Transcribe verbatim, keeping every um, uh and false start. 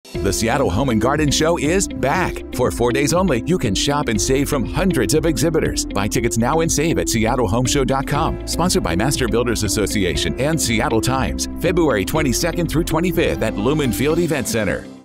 The Seattle Home and Garden Show is back. For four days only, you can shop and save from hundreds of exhibitors. Buy tickets now and save at seattle home show dot com. Sponsored by Master Builders Association and Seattle Times. February twenty-second through twenty-fifth at Lumen Field Event Center.